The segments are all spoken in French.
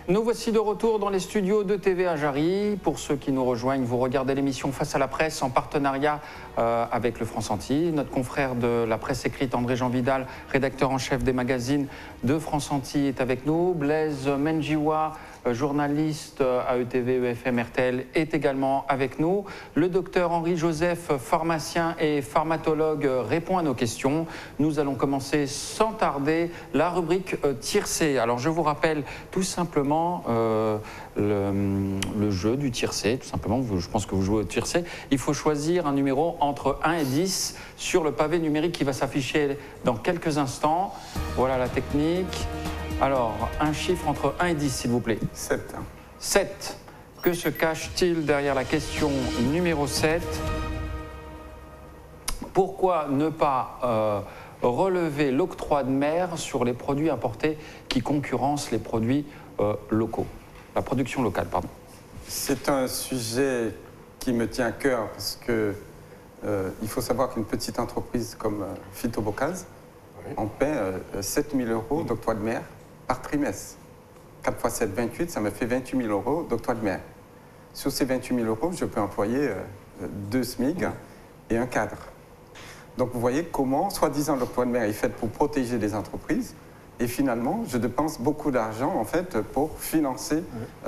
Nous voici de retour dans les studios de TVA Jarry. Pour ceux qui nous rejoignent, vous regardez l'émission Face à la presse en partenariat avec le France Antille. Notre confrère de la presse écrite, André-Jean Vidal, rédacteur en chef des magazines de France Antille, est avec nous. Blaise Menjiwa, journaliste à ETV, EFM, RTL, est également avec nous. Le docteur Henri Joseph, pharmacien et pharmacologue, répond à nos questions. Nous allons commencer sans tarder la rubrique tiercé. Alors je vous rappelle tout simplement le jeu du tiercé. Tout simplement, je pense que vous jouez au tiercé. Il faut choisir un numéro entre 1 et 10 sur le pavé numérique qui va s'afficher dans quelques instants. Voilà la technique. Alors, un chiffre entre 1 et 10, s'il vous plaît. 7. 7. Que se cache-t-il derrière la question numéro 7? Pourquoi ne pas relever l'octroi de mer sur les produits importés qui concurrencent les produits locaux? La production locale, pardon. C'est un sujet qui me tient à cœur parce que il faut savoir qu'une petite entreprise comme Phytobocase, on paie 7 000 € d'octroi de mer par trimestre. 4 x 7, 28, ça me fait 28 000 € d'octroi de mer. Sur ces 28 000 €, je peux employer 2 SMIC et un cadre. Donc vous voyez comment, soi-disant, l'octroi de mer est fait pour protéger les entreprises et finalement, je dépense beaucoup d'argent en fait pour financer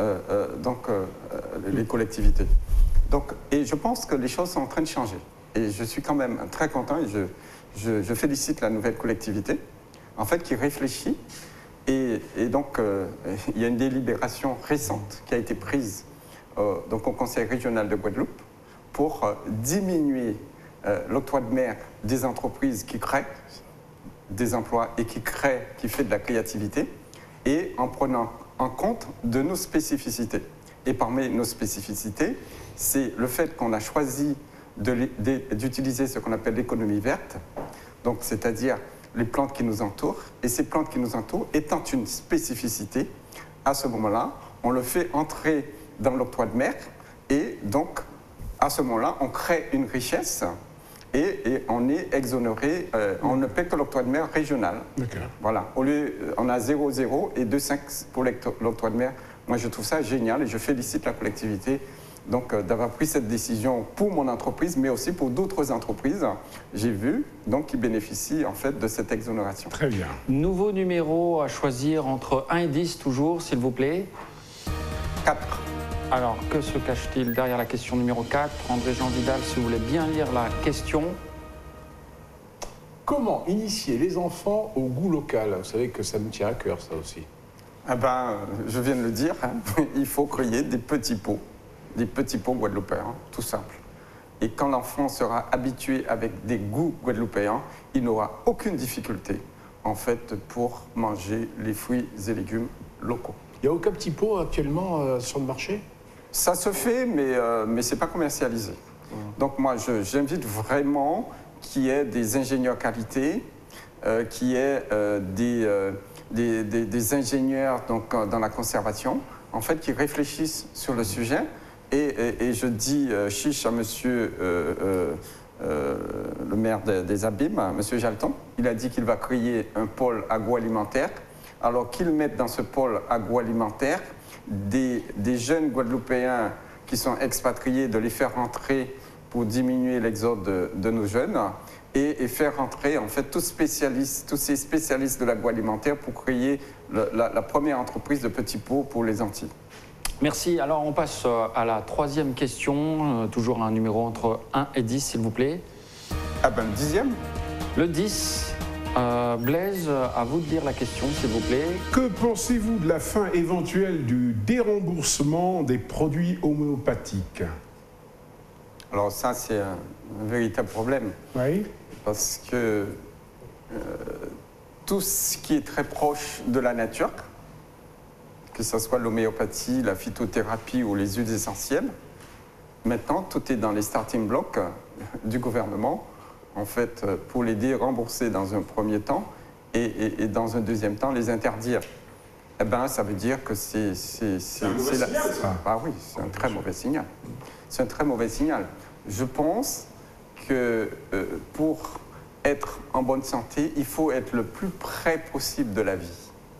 les collectivités. Donc, et je pense que les choses sont en train de changer. Et je suis quand même très content et je félicite la nouvelle collectivité, en fait, qui réfléchit. Et donc, il y a une délibération récente qui a été prise donc au Conseil régional de Guadeloupe pour diminuer l'octroi de mer des entreprises qui créent des emplois et qui fait de la créativité, et en prenant en compte de nos spécificités. Et parmi nos spécificités, c'est le fait qu'on a choisi d'utiliser ce qu'on appelle l'économie verte, donc c'est-à-dire les plantes qui nous entourent, et ces plantes qui nous entourent étant une spécificité, à ce moment-là, on le fait entrer dans l'octroi de mer, et donc, à ce moment-là, on crée une richesse, et on est exonéré, on ne paie que l'octroi de mer régional. Voilà, au lieu, on a 0,0 et 2,5 pour l'octroi de mer. Moi, je trouve ça génial, et je félicite la collectivité donc d'avoir pris cette décision pour mon entreprise, mais aussi pour d'autres entreprises, j'ai vu, donc qui bénéficient en fait de cette exonération. Très bien. Nouveau numéro à choisir entre 1 et 10 toujours, s'il vous plaît. 4. Alors, que se cache-t-il derrière la question numéro 4? André-Jean Vidal, si vous voulez bien lire la question. Comment initier les enfants au goût local? Vous savez que ça me tient à cœur, ça aussi. Ah ben, je viens de le dire, hein, il faut créer des petits pots guadeloupéens, tout simple. Et quand l'enfant sera habitué avec des goûts guadeloupéens, il n'aura aucune difficulté, en fait, pour manger les fruits et légumes locaux. Il n'y a aucun petit pot actuellement sur le marché? Ça se fait, mais ce n'est pas commercialisé. Donc moi, j'invite vraiment qu'il y ait des ingénieurs qualité, qu'il y ait des ingénieurs donc, dans la conservation, en fait, qui réfléchissent sur le sujet. Et je dis chiche à monsieur le maire des Abîmes, monsieur Jalton. Il a dit qu'il va créer un pôle agroalimentaire. Alors qu'il mette dans ce pôle agroalimentaire des jeunes Guadeloupéens qui sont expatriés, de les faire rentrer pour diminuer l'exode de nos jeunes et faire rentrer en fait tous ces spécialistes de l'agroalimentaire pour créer la première entreprise de petits pots pour les Antilles. Merci. Alors, on passe à la troisième question. Toujours un numéro entre 1 et 10, s'il vous plaît. Ah ben, le 10e. Le 10. Blaise, à vous de lire la question, s'il vous plaît. Que pensez-vous de la fin éventuelle du déremboursement des produits homéopathiques? Alors ça, c'est un véritable problème. Oui. Parce que tout ce qui est très proche de la nature, que ce soit l'homéopathie, la phytothérapie ou les huiles essentielles, maintenant, tout est dans les starting blocks du gouvernement, en fait, pour les dérembourser dans un premier temps et dans un deuxième temps, les interdire. Eh bien, ça veut dire que c'est un mauvais signal, ça. Ah oui, c'est un très mauvais signal. C'est un très mauvais signal. Je pense que pour être en bonne santé, il faut être le plus près possible de la vie.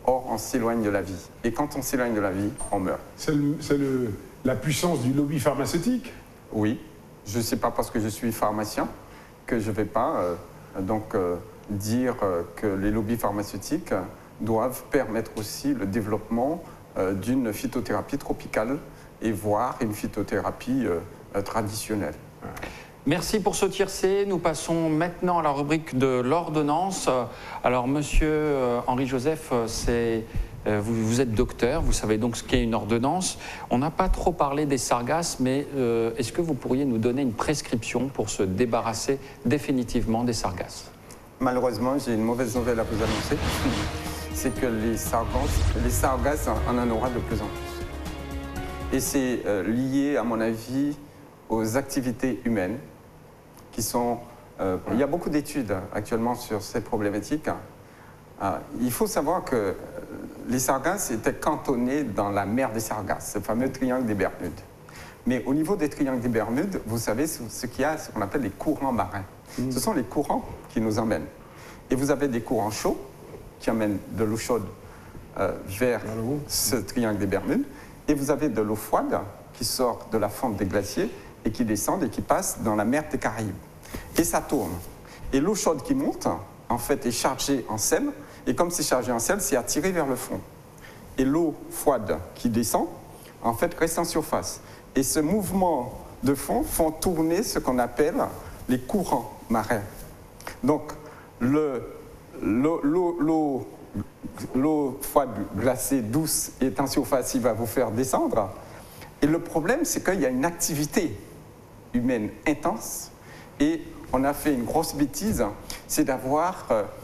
or on s'éloigne de la vie. Et quand on s'éloigne de la vie, on meurt. C'est la puissance du lobby pharmaceutique? Oui, je ne sais pas parce que je suis pharmacien que je ne vais pas dire que les lobbies pharmaceutiques doivent permettre aussi le développement d'une phytothérapie tropicale et voire une phytothérapie traditionnelle. Merci pour ce tiercé. Nous passons maintenant à la rubrique de l'ordonnance. Alors, monsieur Henri-Joseph, vous êtes docteur, vous savez donc ce qu'est une ordonnance. On n'a pas trop parlé des sargasses, mais est-ce que vous pourriez nous donner une prescription pour se débarrasser définitivement des sargasses? Malheureusement, j'ai une mauvaise nouvelle à vous annoncer. C'est que les sargasses, on en aura de plus en plus. Et c'est lié, à mon avis, aux activités humaines qui sont... il y a beaucoup d'études actuellement sur cette problématique. Il faut savoir que les sargasses étaient cantonnés dans la mer des Sargasses, ce fameux triangle des Bermudes. Mais au niveau des triangles des Bermudes, vous savez ce qu'il y a, ce qu'on appelle les courants marins. Ce sont les courants qui nous emmènent. Et vous avez des courants chauds qui emmènent de l'eau chaude vers ce triangle des Bermudes. Et vous avez de l'eau froide qui sort de la fente des glaciers et qui descend et qui passe dans la mer des Caraïbes. Et ça tourne. Et l'eau chaude qui monte, en fait, est chargée en sel. Et comme c'est chargé en sel, c'est attiré vers le fond. Et l'eau froide qui descend, en fait, reste en surface. Et ce mouvement de fond font tourner ce qu'on appelle les courants marins. Donc, l'eau froide glacée douce est en surface, il va vous faire descendre. Et le problème, c'est qu'il y a une activité humaine intense. Et on a fait une grosse bêtise, c'est d'avoir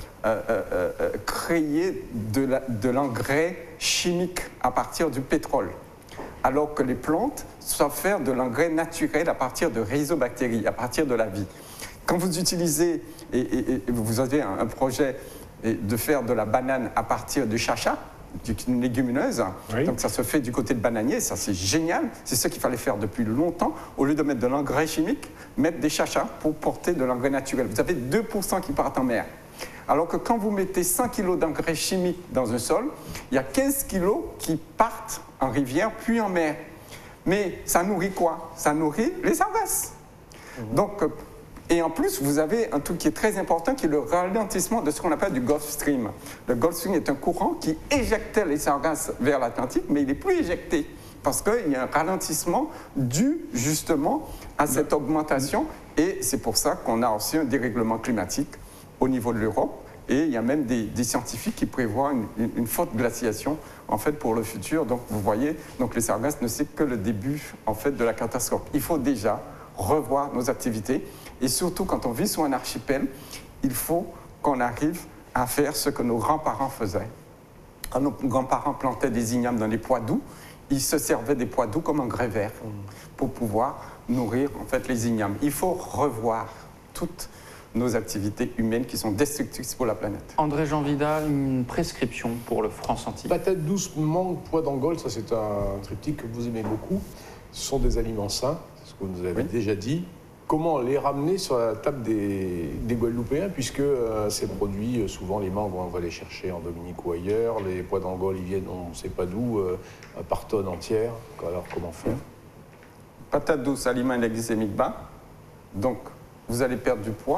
créé de l'engrais chimique à partir du pétrole. Alors que les plantes savent faire de l'engrais naturel à partir de rhizobactéries, à partir de la vie. Quand vous utilisez, et vous avez un projet de faire de la banane à partir du chacha, d'une légumineuse, oui. Donc ça se fait du côté de bananier, ça c'est génial, c'est ce qu'il fallait faire depuis longtemps, au lieu de mettre de l'engrais chimique, mettre des chachas pour porter de l'engrais naturel. Vous avez 2% qui partent en mer. Alors que quand vous mettez 100 kg d'engrais chimique dans un sol, il y a 15 kg qui partent en rivière puis en mer. Mais ça nourrit quoi? Ça nourrit les sargasses. Donc, et en plus, vous avez un truc qui est très important, qui est le ralentissement de ce qu'on appelle du Gulf Stream. Le Gulf Stream est un courant qui éjectait les sargasses vers l'Atlantique, mais il n'est plus éjecté, parce qu'il y a un ralentissement dû justement à cette augmentation, et c'est pour ça qu'on a aussi un dérèglement climatique au niveau de l'Europe, et il y a même des scientifiques qui prévoient une forte glaciation en fait pour le futur. Donc vous voyez, donc les sargasses ne c'est que le début en fait de la catastrophe. Il faut déjà revoir nos activités. Et surtout, quand on vit sur un archipel, il faut qu'on arrive à faire ce que nos grands-parents faisaient. Quand nos grands-parents plantaient des ignames dans les pois doux, ils se servaient des pois doux comme engrais vert pour pouvoir nourrir en fait, les ignames. Il faut revoir toutes nos activités humaines qui sont destructrices pour la planète. André-Jean Vidal, une prescription pour le franc senti. Patate douce, mangue, pois d'Angole, ça c'est un triptyque que vous aimez beaucoup. Ce sont des aliments sains, c'est ce que vous nous avez déjà dit. Comment les ramener sur la table des Guadeloupéens, puisque ces produits, souvent les mangues, on va les chercher en Dominique ou ailleurs, les pois d'Angole, ils viennent, on ne sait pas d'où, par tonnes entières. Alors comment faire? Patate douce, aliment glycémique bas, donc vous allez perdre du poids,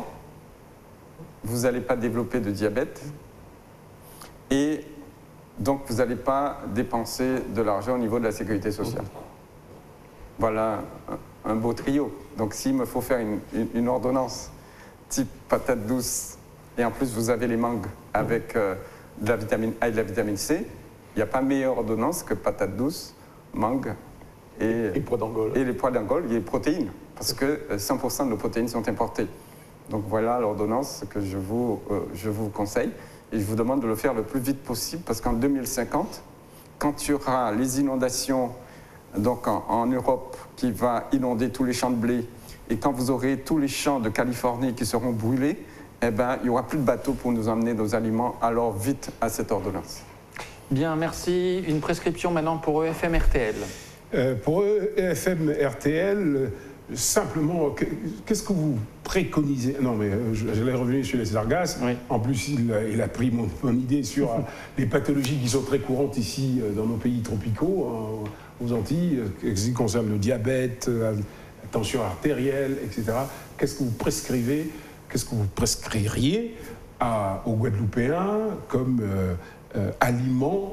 vous n'allez pas développer de diabète, et donc vous n'allez pas dépenser de l'argent au niveau de la sécurité sociale. Voilà un beau trio. Donc s'il me faut faire une ordonnance type patate douce, et en plus vous avez les mangues avec de la vitamine A et de la vitamine C, il n'y a pas meilleure ordonnance que patate douce, mangue et pois d'Angole. Et les pois d'Angole et les protéines, parce que 100% de nos protéines sont importées. Donc voilà l'ordonnance que je vous conseille, et je vous demande de le faire le plus vite possible, parce qu'en 2050, quand il y aura les inondations donc en Europe qui va inonder tous les champs de blé, et quand vous aurez tous les champs de Californie qui seront brûlés, eh ben, il n'y aura plus de bateaux pour nous emmener nos aliments, alors vite à cette ordonnance. Bien, merci. Une prescription maintenant pour EFM RTL. Pour EFM RTL, simplement, qu'est-ce que vous préconisé. Non, mais j'allais revenir sur les sargasses. Oui. En plus, il a pris mon idée sur les pathologies qui sont très courantes ici dans nos pays tropicaux, aux Antilles, qui concernent le diabète, la tension artérielle, etc. Qu'est-ce que vous prescrivez, qu'est-ce que vous prescririez aux Guadeloupéens comme aliments,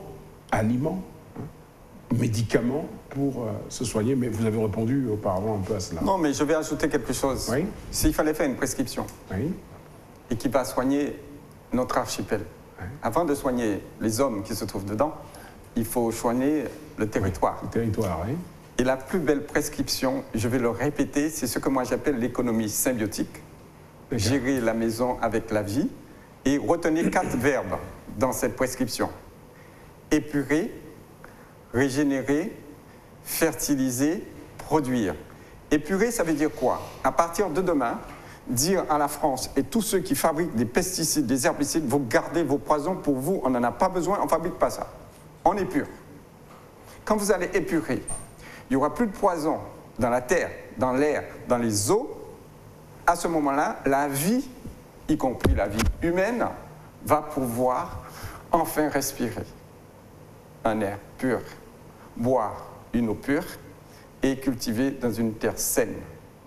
médicaments pour se soigner? Mais vous avez répondu auparavant un peu à cela. Non, mais je vais ajouter quelque chose. Oui. S'il fallait faire une prescription et qui va soigner notre archipel, avant de soigner les hommes qui se trouvent dedans, il faut soigner le territoire. Le territoire, oui. Et la plus belle prescription, je vais le répéter, c'est ce que moi j'appelle l'économie symbiotique. Gérer la maison avec la vie et retenir 4 verbes dans cette prescription. Épurer, régénérer, fertiliser, produire. Épurer, ça veut dire quoi? À partir de demain, dire à la France et tous ceux qui fabriquent des pesticides, des herbicides, vous gardez vos poisons pour vous, on n'en a pas besoin, on ne fabrique pas ça. On épure. Quand vous allez épurer, il n'y aura plus de poison dans la terre, dans l'air, dans les eaux. À ce moment-là, la vie, y compris la vie humaine, va pouvoir enfin respirer un air pur, boire une eau pure et cultiver dans une terre saine.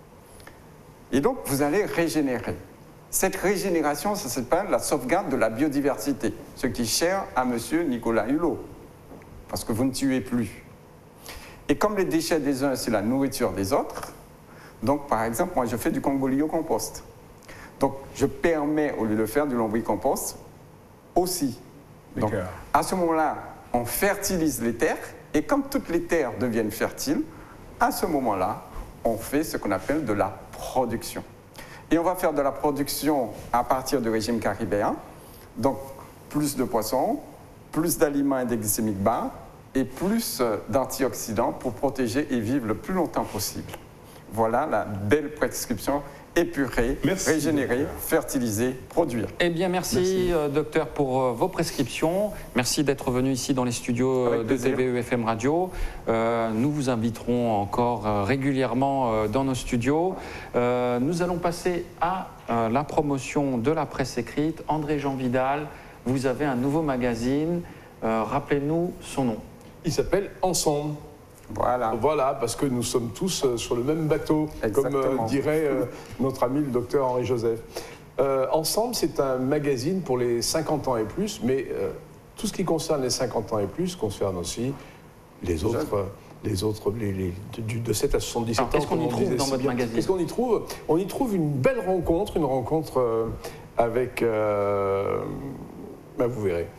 Et donc, vous allez régénérer. Cette régénération, ça s'appelle la sauvegarde de la biodiversité, ce qui est cher à M. Nicolas Hulot, parce que vous ne tuez plus. Et comme les déchets des uns, c'est la nourriture des autres, donc par exemple, moi je fais du congolio-compost. Donc je permets, au lieu de faire du lombricompost, aussi. Donc à ce moment-là, on fertilise les terres, et comme toutes les terres deviennent fertiles, à ce moment-là, on fait ce qu'on appelle de la production. Et on va faire de la production à partir du régime caribéen, donc plus de poissons, plus d'aliments et des glycémiques bas, et plus d'antioxydants pour protéger et vivre le plus longtemps possible. Voilà la belle prescription: épurer, régénérer, fertiliser, produire. Eh bien, merci. Docteur, pour vos prescriptions. Merci d'être venu ici dans les studios de TVE FM Radio. Nous vous inviterons encore régulièrement dans nos studios. Nous allons passer à la promotion de la presse écrite. André-Jean Vidal, vous avez un nouveau magazine. Rappelez-nous son nom. Il s'appelle Ensemble. Voilà. Voilà, parce que nous sommes tous sur le même bateau, comme dirait notre ami le docteur Henri Joseph. Ensemble, c'est un magazine pour les 50 ans et plus, mais tout ce qui concerne les 50 ans et plus concerne aussi les autres, de 7 à 77 ans. Qu'est-ce qu'on y trouve dans votre magazine? Qu'est-ce qu'on y trouve? On y trouve une belle rencontre, avec... vous verrez.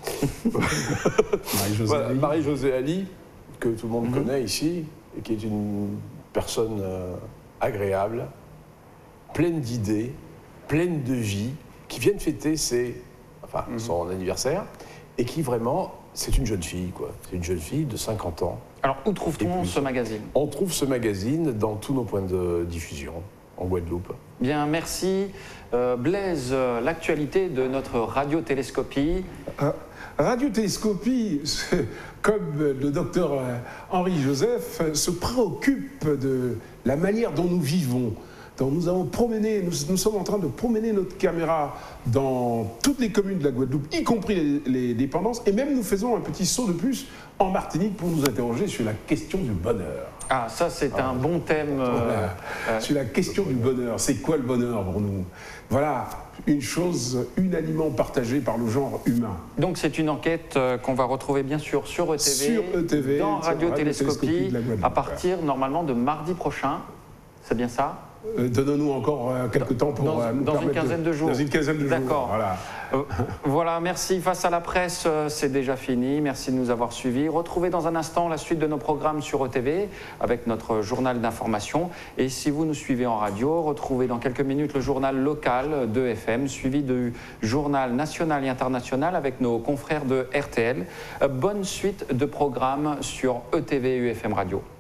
Marie-Josée Ali, que tout le monde connaît ici, et qui est une personne agréable, pleine d'idées, pleine de vie, qui vient de fêter son anniversaire, et qui vraiment, c'est une jeune fille, quoi. C'est une jeune fille de 50 ans. Alors, où trouve-t-on ce magazine? On trouve ce magazine dans tous nos points de diffusion en Guadeloupe. Bien, merci. Blaise, l'actualité de notre radiotélescopie. Radiotélescopie, comme le docteur Henri Joseph, se préoccupe de la manière dont nous vivons. Donc nous sommes en train de promener notre caméra dans toutes les communes de la Guadeloupe, y compris les dépendances, et même nous faisons un petit saut de plus en Martinique pour nous interroger sur la question du bonheur. Ah, ça c'est un bon thème. Sur la question du bonheur, c'est quoi le bonheur pour nous? Voilà, une chose unanimement partagée par le genre humain. Donc c'est une enquête qu'on va retrouver bien sûr sur ETV, sur ETV dans Radiotélescopie, à partir normalement de mardi prochain. C'est bien ça? Donnons-nous encore quelques temps pour nous dans une quinzaine de jours. Dans une quinzaine de jours. D'accord. Voilà. Voilà, merci. Face à la presse, c'est déjà fini. Merci de nous avoir suivis. Retrouvez dans un instant la suite de nos programmes sur ETV avec notre journal d'information. Et si vous nous suivez en radio, retrouvez dans quelques minutes le journal local de FM, suivi du journal national et international avec nos confrères de RTL. Bonne suite de programmes sur ETV UFM Radio.